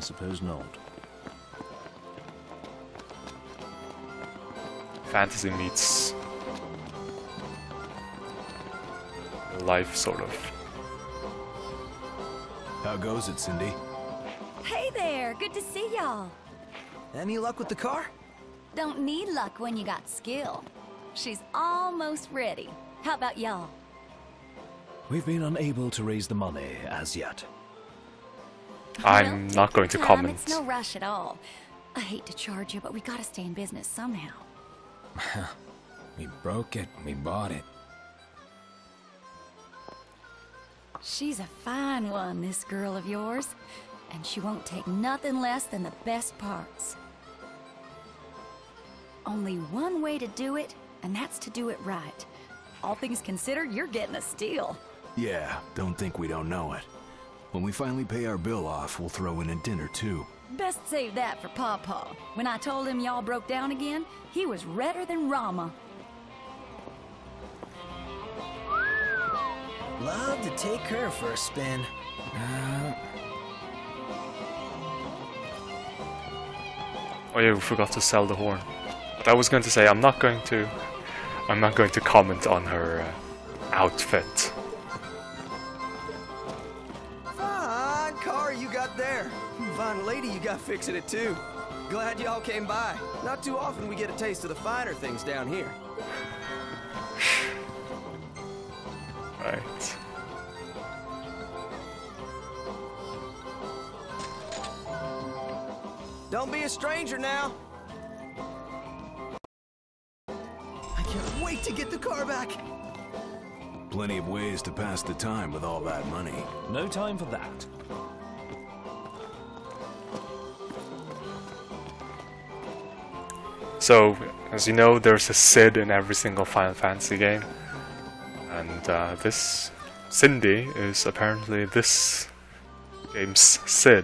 suppose not. Fantasy meets life, sort of. How goes it, Cindy? Hey there, good to see y'all. Any luck with the car? Don't need luck when you got skill. She's almost ready. How about y'all? We've been unable to raise the money as yet. I'm Well, not going to take your time, comment. It's no rush at all. I hate to charge you, but we gotta stay in business somehow. We broke it, we bought it. She's a fine one, this girl of yours. And she won't take nothing less than the best parts. Only one way to do it, and that's to do it right. All things considered, you're getting a steal. Yeah, don't think we don't know it. When we finally pay our bill off, we'll throw in a dinner too. Best save that for Pawpaw. When I told him y'all broke down again, he was redder than Rama. Love to take her for a spin. Oh yeah, we forgot to sell the horn. But I was going to say I'm not going to comment on her outfit. Fine car you got there. Fine lady you got fixing it too. Glad y'all came by. Not too often we get a taste of the finer things down here. Right. Don't be a stranger now. I can't wait to get the car back. Plenty of ways to pass the time with all that money. No time for that. So, as you know, there's a Sid in every single Final Fantasy game. And this Cindy is apparently this game's Sid.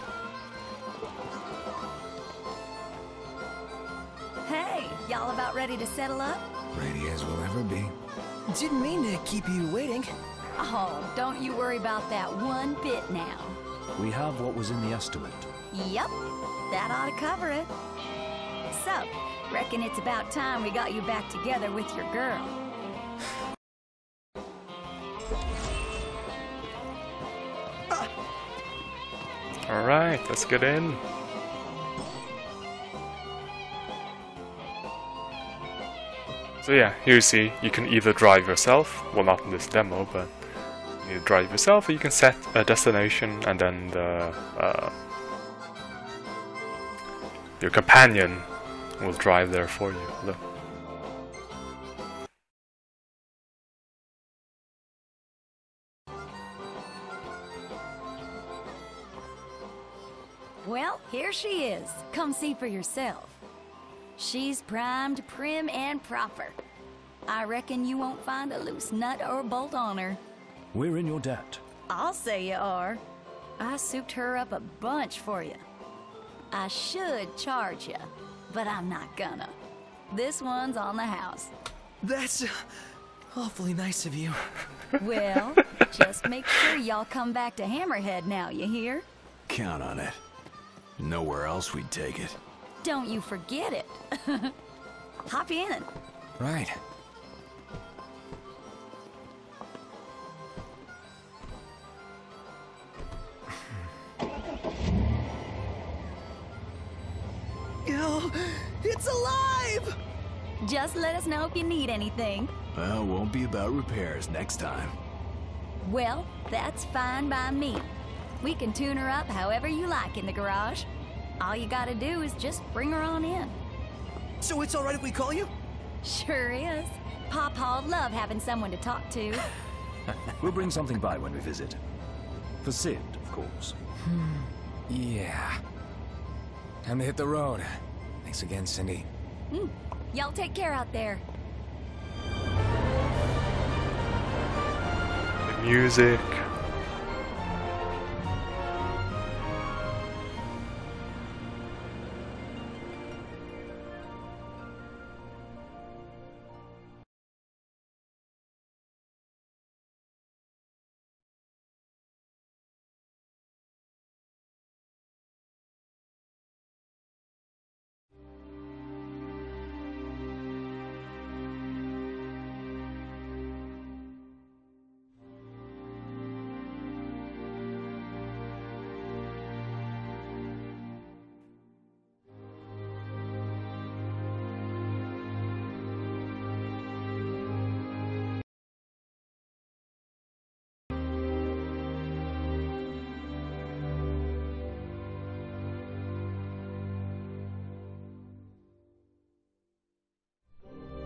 Hey, y'all about ready to settle up? Ready as we'll ever be. Didn't mean to keep you waiting. Oh, don't you worry about that one bit now. We have what was in the estimate. Yup, that ought to cover it. So, reckon it's about time we got you back together with your girl. Alright, let's get in. So yeah, here you see, you can either drive yourself, well not in this demo, but you can drive yourself, or you can set a destination and then your companion will drive there for you. Look. Well, here she is. Come see for yourself. She's primed, prim, and proper. I reckon you won't find a loose nut or bolt on her. We're in your debt. I'll say you are. I souped her up a bunch for you. I should charge you, but I'm not gonna. This one's on the house. That's awfully nice of you. Well, just make sure y'all come back to Hammerhead now, you hear? Count on it. Nowhere else we'd take it. Don't you forget it. Hop in. Right. Oh, it's alive! Just let us know if you need anything. Well, won't be about repairs next time. Well, that's fine by me. We can tune her up however you like in the garage. All you gotta do is just bring her on in. So it's all right if we call you? Sure is. Pawpaw'd love having someone to talk to. We'll bring something by when we visit. For Sid, of course. Yeah. Time to hit the road. Thanks again, Cindy. Y'all take care out there. The music.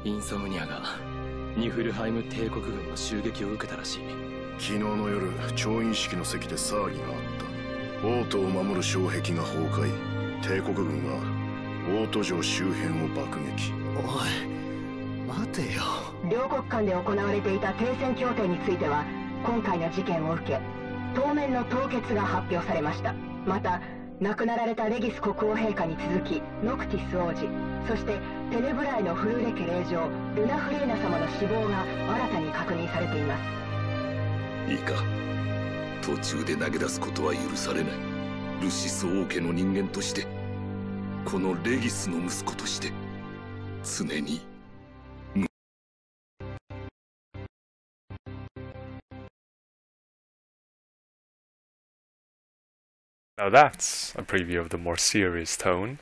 インソムニアがニフルハイム帝国軍の襲撃を受けたらしい。 昨日の夜、調印式の席で騒ぎがあった。王都を守る障壁が崩壊。帝国軍は王都城周辺を爆撃。 おい、待てよ。 両国間で行われていた停戦協定については、今回の事件を受け当面の凍結が発表されました。また亡くなられたレギス国王陛下に続きノクティス王子、そしてテネブライのフルーレ家令嬢ルナフレーナ様の死亡が新たに確認されています。 いいか、途中で投げ出すことは許されない。ルシス王家の人間として、このレギスの息子として常に。 Now that's a preview of the more serious tone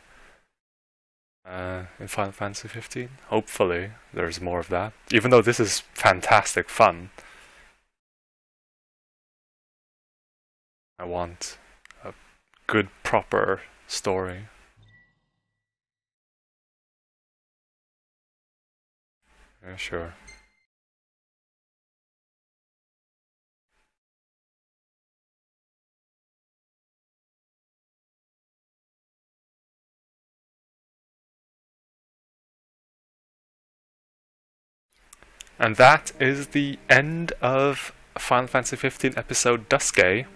in Final Fantasy 15. Hopefully there's more of that. Even though this is fantastic fun, I want a good, proper story. Yeah, sure. And that is the end of Final Fantasy 15 episode Duscae.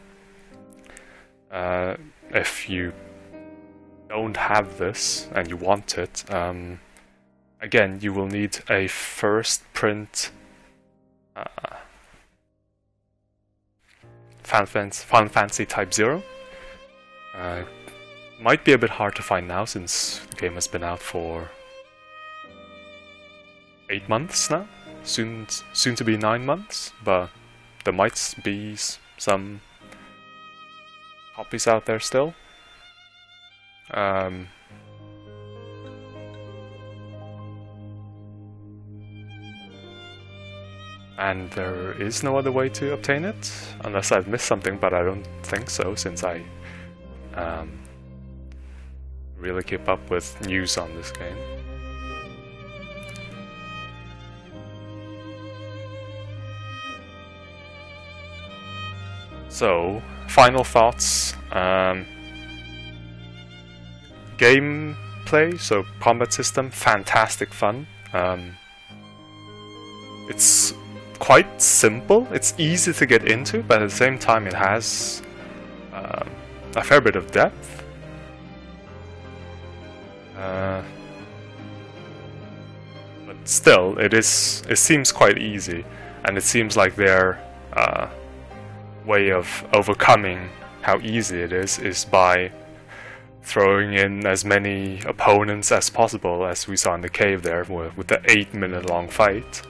If you don't have this and you want it, again, you will need a first print Final Fantasy Type 0. Might be a bit hard to find now since the game has been out for 8 months now. Soon to be 9 months, but there might be some copies out there still. And there is no other way to obtain it, unless I've missed something, but I don't think so, since I really keep up with news on this game. So, final thoughts. Gameplay, so combat system, fantastic fun. It's quite simple, it's easy to get into, but at the same time it has a fair bit of depth. But still, it seems quite easy, and it seems like their way of overcoming how easy it is by throwing in as many opponents as possible, as we saw in the cave there with the 8-minute long fight.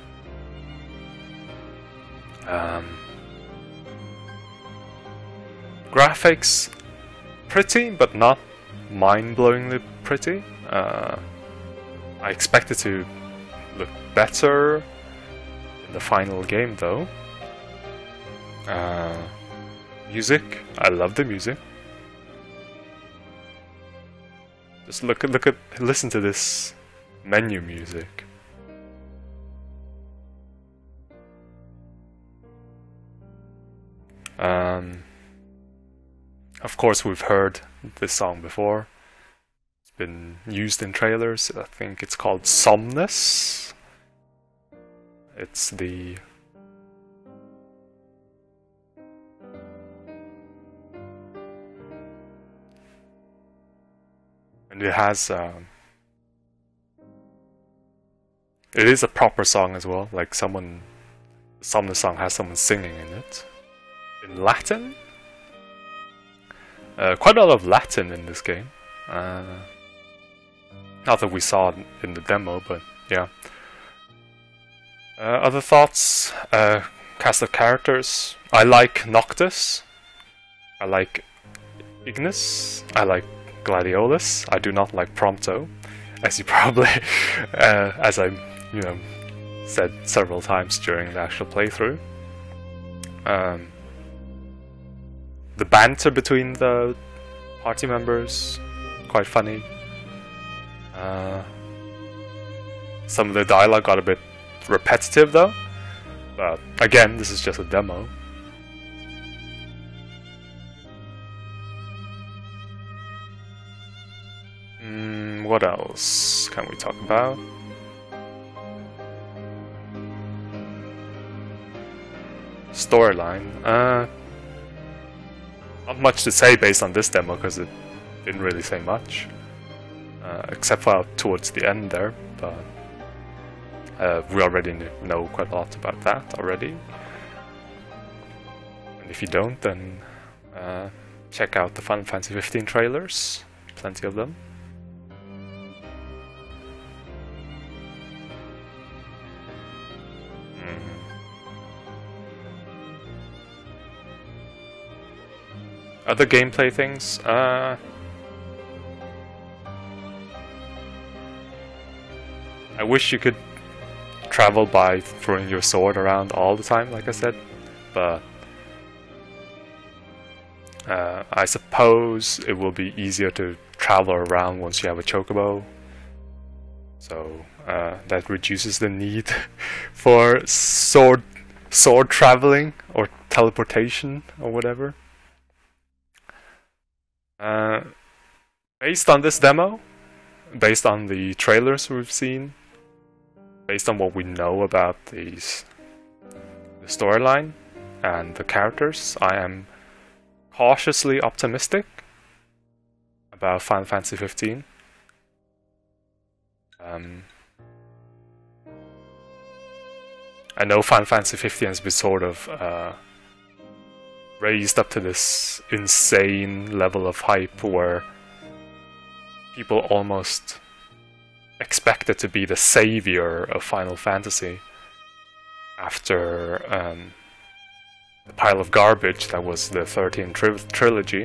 Graphics pretty, but not mind-blowingly pretty. I expect it to look better in the final game though. Music, I love the music. Just listen to this menu music. Of course, we've heard this song before. It's been used in trailers. I think it's called Somnus. It's the and it has it is a proper song as well, like the Somnus song has someone singing in it in Latin. Quite a lot of Latin in this game. Not that we saw in the demo, but yeah. Other thoughts? Cast of characters. I like Noctis. I like Ignis. I like Gladiolus. I do not like Prompto, as you probably, as I, said several times during the actual playthrough. The banter between the party members, quite funny. Some of the dialogue got a bit repetitive though, but again, this is just a demo. What else can we talk about? Storyline. Not much to say based on this demo because it didn't really say much, except for towards the end there. But we already know quite a lot about that already. And if you don't, then check out the Final Fantasy 15 trailers. Plenty of them. Other gameplay things, I wish you could travel by throwing your sword around all the time, like I said, but I suppose it will be easier to travel around once you have a chocobo, so that reduces the need for sword traveling or teleportation or whatever. Based on this demo, based on the trailers we've seen, based on what we know about the storyline and the characters, I am cautiously optimistic about Final Fantasy 15. I know Final Fantasy 15 has been sort of raised up to this insane level of hype where people almost expect it to be the savior of Final Fantasy after the pile of garbage that was the 13 trilogy.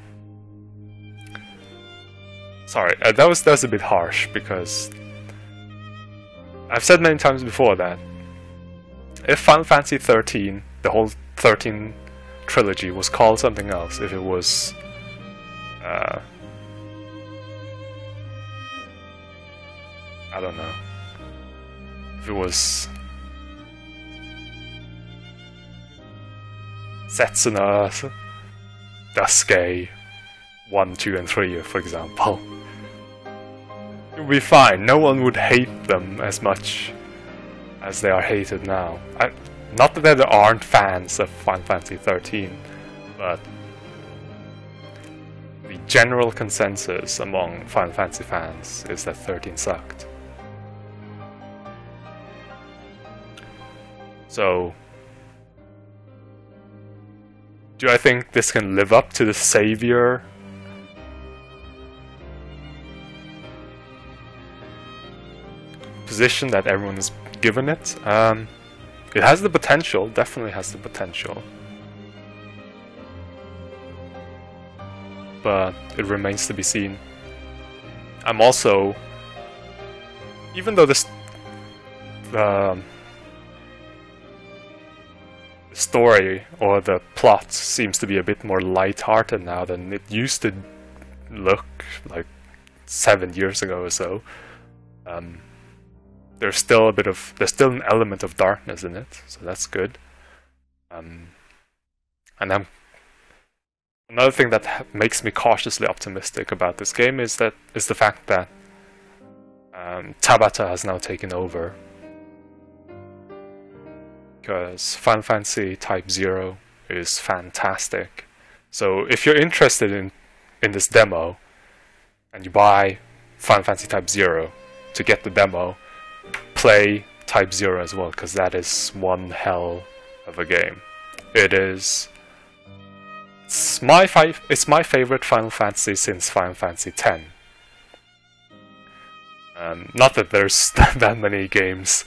Sorry, that was a bit harsh, because I've said many times before that if Final Fantasy 13, the whole 13 trilogy, was called something else, if it was I don't know, if it was Setsuna Dasuke 1, 2 and 3, for example, it would be fine. No one would hate them as much as they are hated now. Not that there aren't fans of Final Fantasy 13, but the general consensus among Final Fantasy fans is that 13 sucked. So, do I think this can live up to the savior position that everyone has given it? It has the potential, definitely has the potential. But it remains to be seen. I'm also, even though this the story or the plot seems to be a bit more light-hearted now than it used to look like 7 years ago or so, there's still an element of darkness in it, so that's good. And another thing that makes me cautiously optimistic about this game is the fact that Tabata has now taken over. Because Final Fantasy Type 0 is fantastic. So if you're interested in this demo, and you buy Final Fantasy Type 0 to get the demo, play Type 0 as well, because that is one hell of a game. It's my favorite Final Fantasy since Final Fantasy X. Not that there's that many games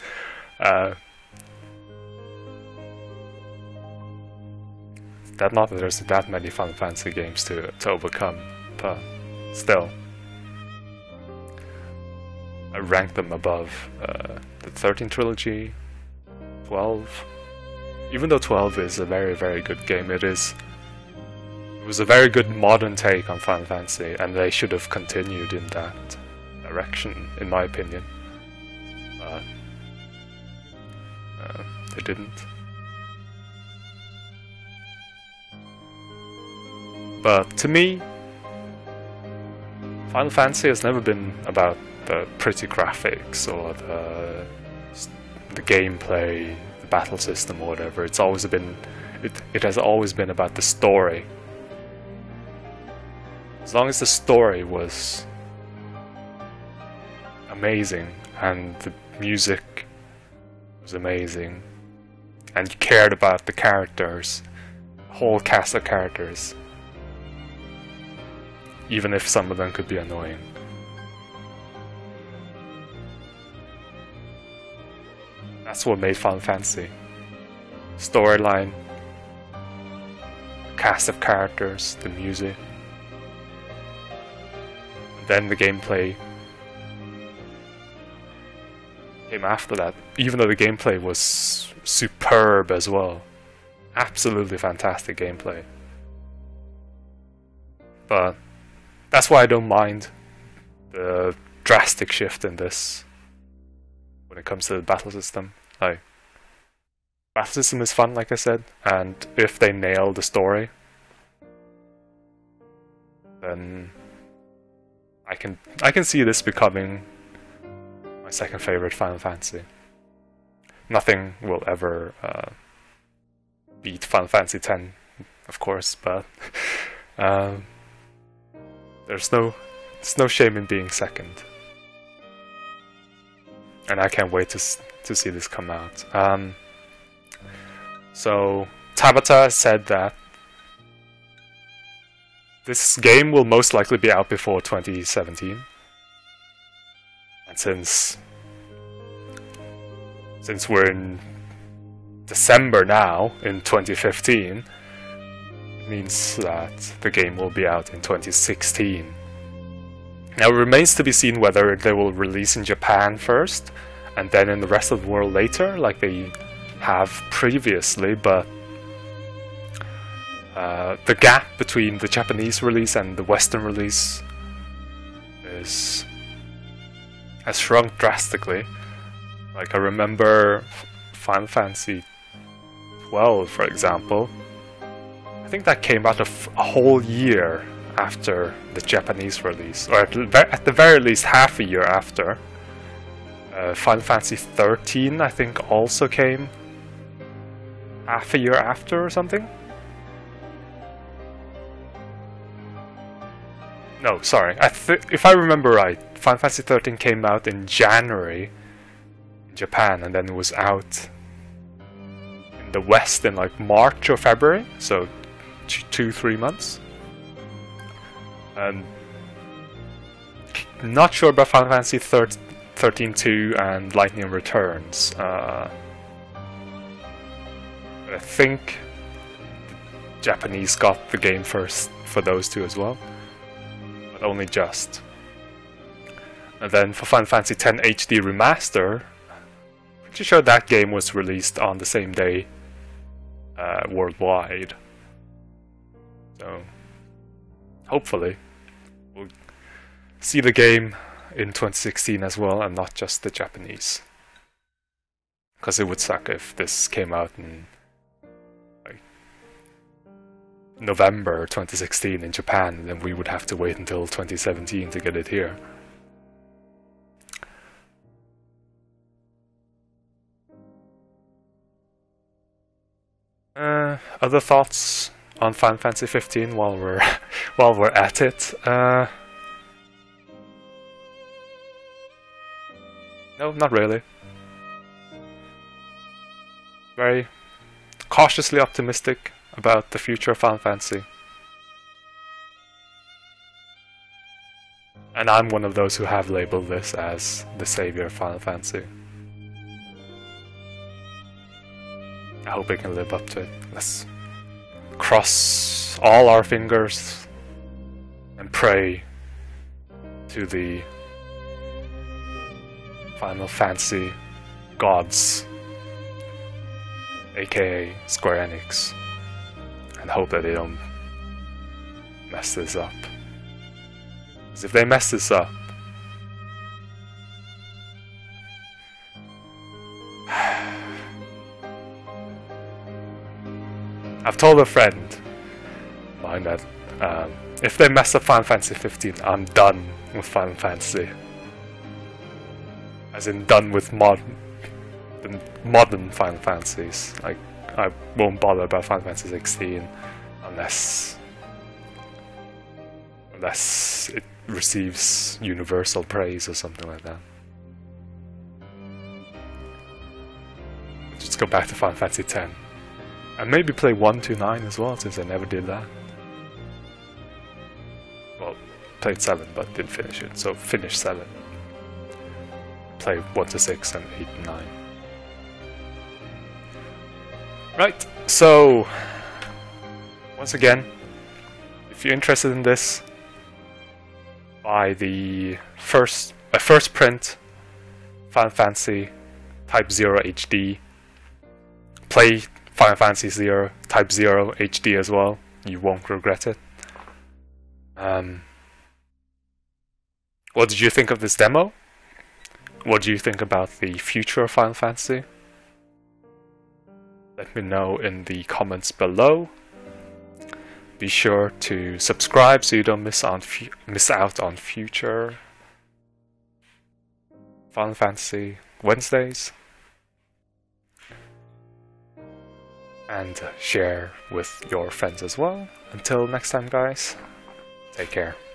not that there's that many Final Fantasy games to overcome, but still, I rank them above the 13 trilogy, 12. Even though 12 is a very, very good game, it was a very good modern take on Final Fantasy, and they should have continued in that direction, in my opinion. they didn't. But to me, Final Fantasy has never been about the pretty graphics or the gameplay, the battle system or whatever. It's always been, it has always been about the story. As long as the story was amazing and the music was amazing and you cared about the characters, the whole cast of characters, even if some of them could be annoying. That's what made Final Fantasy. Storyline, cast of characters, the music. Then the gameplay came after that, even though the gameplay was superb as well. Absolutely fantastic gameplay. But that's why I don't mind the drastic shift in this when it comes to the battle system. Like, battle system is fun, like I said, and if they nail the story, then I can see this becoming my second favorite Final Fantasy. Nothing will ever beat Final Fantasy X, of course, but there's no shame in being second. And I can't wait to see this come out. So Tabata said that this game will most likely be out before 2017. And since we're in December now, in 2015, it means that the game will be out in 2016. Now it remains to be seen whether they will release in Japan first, and then in the rest of the world later, like they have previously, but the gap between the Japanese release and the Western release has shrunk drastically. Like, I remember Final Fantasy 12, for example. I think that came out a whole year after the Japanese release, or at the very least half a year after. Final Fantasy 13, I think, also came half a year after or something. No, sorry. If I remember right, Final Fantasy 13 came out in January in Japan, and then it was out in the West in like March or February, so 2-3 months. Not sure about Final Fantasy 13-2 and Lightning Returns. I think the Japanese got the game first for those two as well, but only just. And then for Final Fantasy X HD Remaster, pretty sure that game was released on the same day worldwide. So hopefully we'll see the game in 2016 as well, and not just the Japanese. Because it would suck if this came out in like November 2016 in Japan, and then we would have to wait until 2017 to get it here. Other thoughts on Final Fantasy 15 while we're at it? No, not really. Very cautiously optimistic about the future of Final Fantasy. And I'm one of those who have labeled this as the savior of Final Fantasy. I hope it can live up to it. Let's cross all our fingers and pray to the Final Fantasy gods, aka Square Enix, and hope that they don't mess this up. Because if they mess this up, I've told a friend of mine that if they mess up Final Fantasy 15, I'm done with Final Fantasy. As in done with the modern Final Fantasies. Like, I won't bother about Final Fantasy 16 unless it receives universal praise or something like that. Just go back to Final Fantasy 10. And maybe play 1 to 9 as well, since I never did that. Well, played 7 but didn't finish it, so finish 7. Play 1 to 6 and 8 and 9. Right, so once again, if you're interested in this, buy the first print Final Fantasy Type 0 HD. Play Final Fantasy 0 Type 0 HD as well. You won't regret it. What did you think of this demo? What do you think about the future of Final Fantasy? Let me know in the comments below. Be sure to subscribe so you don't miss out on future Final Fantasy Wednesdays. And share with your friends as well. Until next time, guys, take care.